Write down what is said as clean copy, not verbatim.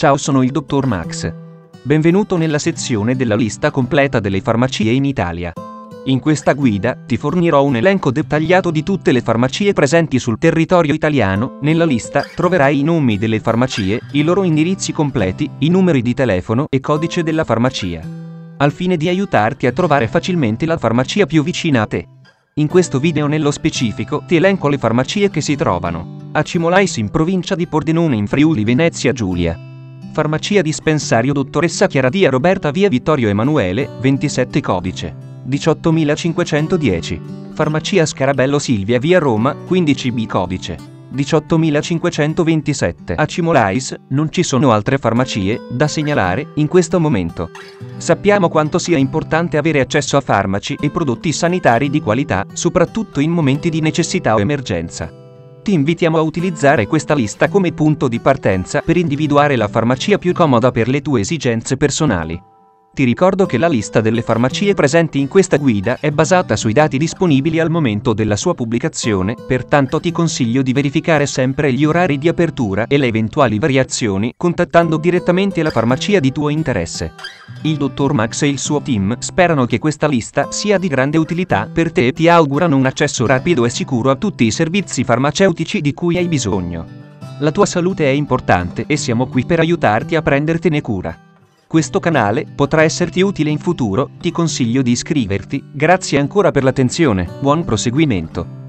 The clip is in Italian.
Ciao, sono il dottor Max. Benvenuto nella sezione della lista completa delle farmacie in Italia. In questa guida ti fornirò un elenco dettagliato di tutte le farmacie presenti sul territorio italiano. Nella lista troverai i nomi delle farmacie, i loro indirizzi completi, i numeri di telefono e codice della farmacia, al fine di aiutarti a trovare facilmente la farmacia più vicina a te. In questo video nello specifico ti elenco le farmacie che si trovano a Cimolais in provincia di Pordenone in Friuli Venezia Giulia. Farmacia dispensario Dottoressa Chiara Dia Roberta via Vittorio Emanuele, 27 codice 18510. Farmacia Scarabello Silvia via Roma, 15B codice 18527. A Cimolais non ci sono altre farmacie da segnalare in questo momento. Sappiamo quanto sia importante avere accesso a farmaci e prodotti sanitari di qualità, soprattutto in momenti di necessità o emergenza. Ti invitiamo a utilizzare questa lista come punto di partenza per individuare la farmacia più comoda per le tue esigenze personali. Ti ricordo che la lista delle farmacie presenti in questa guida è basata sui dati disponibili al momento della sua pubblicazione, pertanto ti consiglio di verificare sempre gli orari di apertura e le eventuali variazioni contattando direttamente la farmacia di tuo interesse. Il dottor Max e il suo team sperano che questa lista sia di grande utilità per te e ti augurano un accesso rapido e sicuro a tutti i servizi farmaceutici di cui hai bisogno. La tua salute è importante e siamo qui per aiutarti a prendertene cura. Questo canale potrà esserti utile in futuro, ti consiglio di iscriverti. Grazie ancora per l'attenzione, buon proseguimento.